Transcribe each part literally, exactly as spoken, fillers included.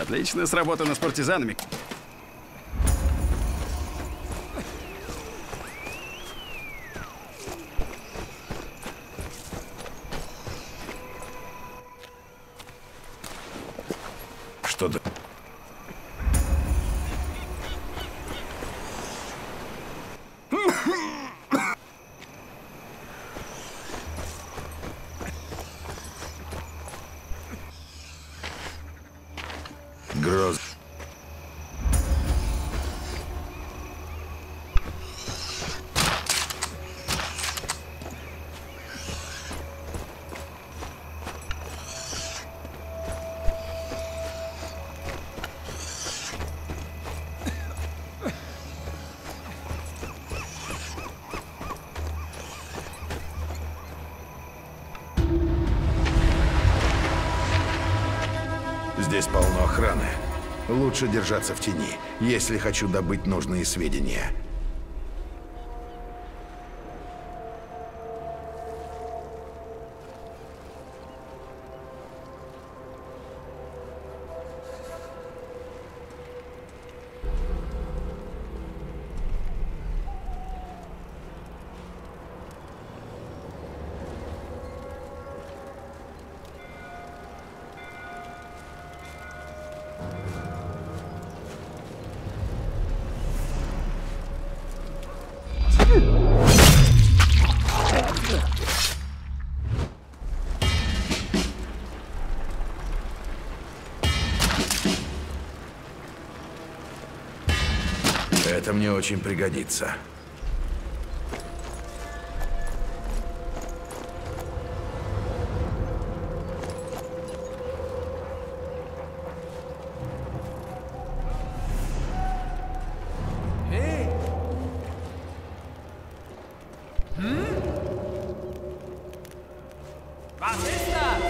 Отлично сработано с партизанами. Что-то... Гроз. Здесь полно охраны. Лучше держаться в тени, если хочу добыть нужные сведения. Это мне очень пригодится. Hey! Hm? Was ist das?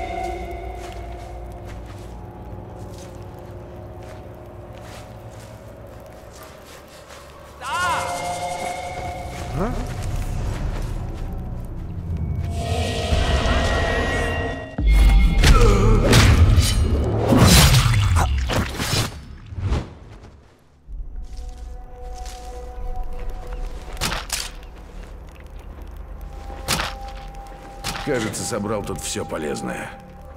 Кажется, собрал тут все полезное.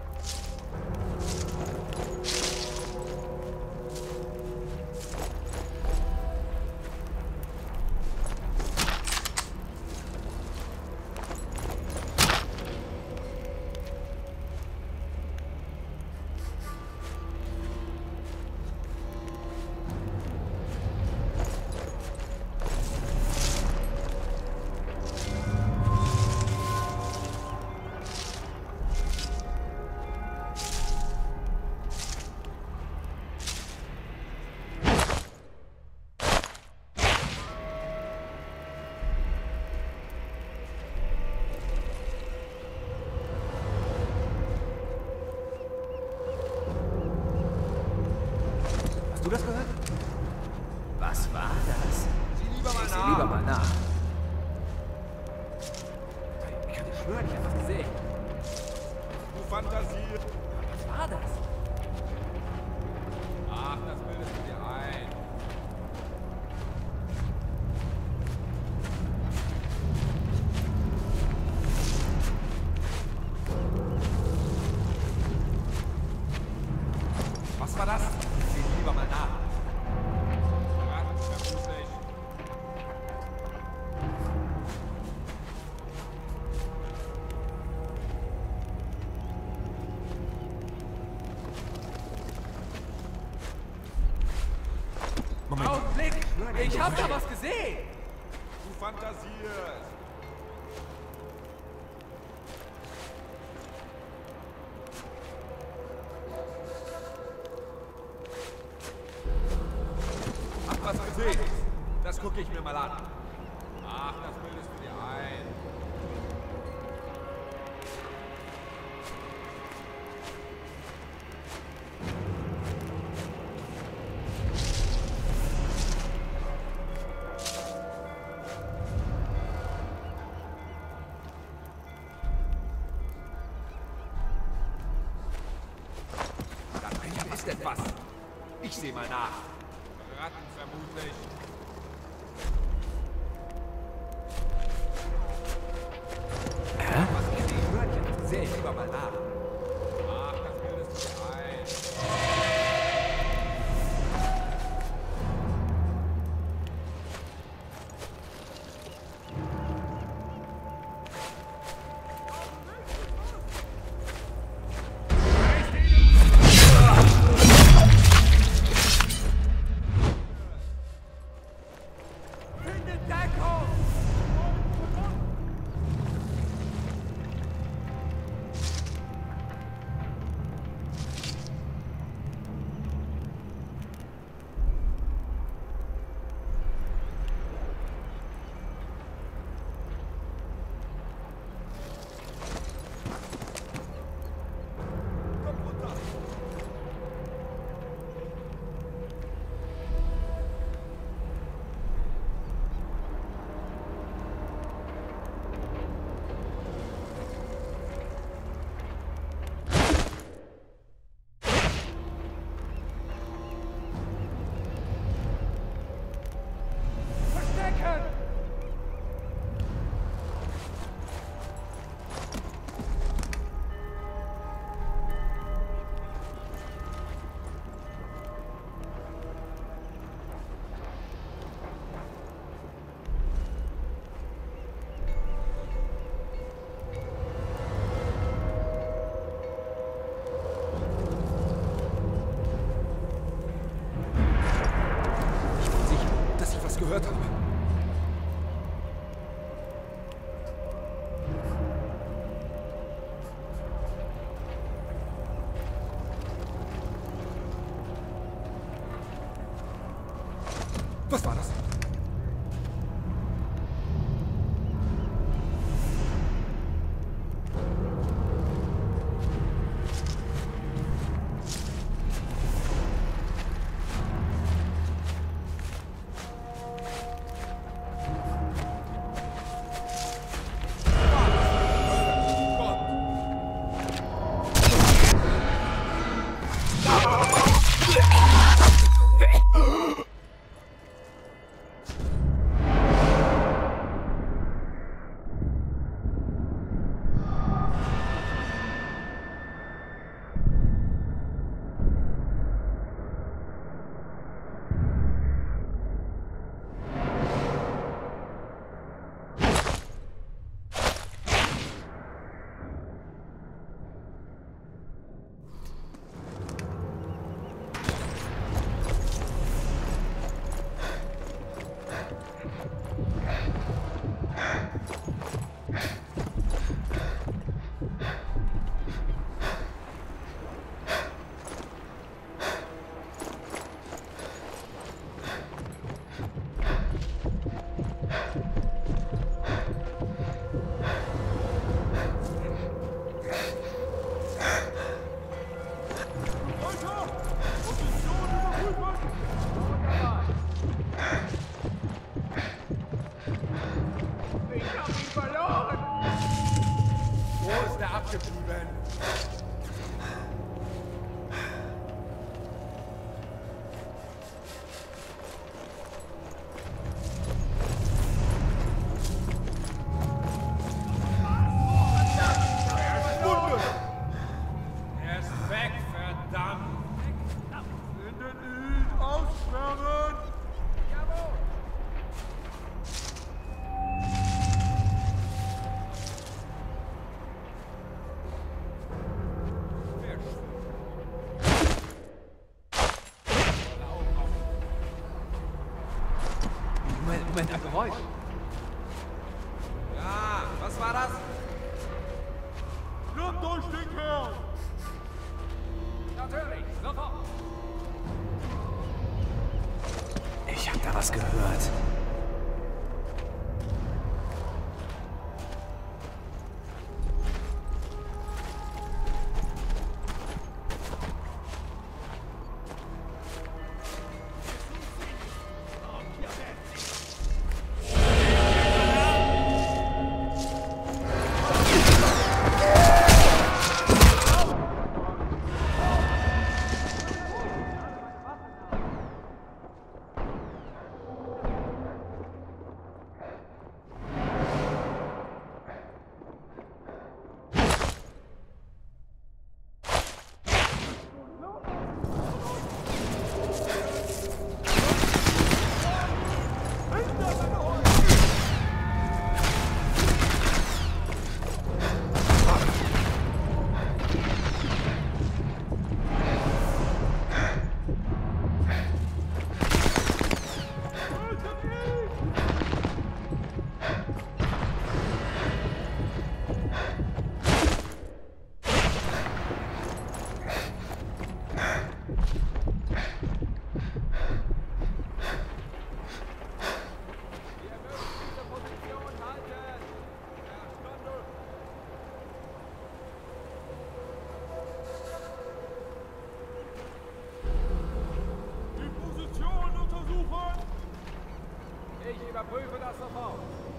Hast du das gehört? Was war das? Sieh lieber mal Ich seh nach. lieber mal nach. Ich kann dir schwören, ich hab was gesehen. Du Fantasie. Was war das? Ach, das bildest du dir ein. Was war das? Sieh lieber mal nach. Ja, vermutlich. Moment. Augenblick! Ich hab da was gesehen! Du fantasierst. Hab was gesehen. Das gucke ich mir mal an. Ach, das bildest du dir ein. ist etwas. Ich sehe mal nach. Ratten vermutlich. Hä? Was ist die Hörnchen? Sehe ich lieber mal nach. Ach, das bildest du ein. Gehört habe. Was war das? Moment, ein Geräusch. Ja, was war das? Kommt ein Stück her! Natürlich, sofort. Ich hab da was gehört. überprüfe das sofort.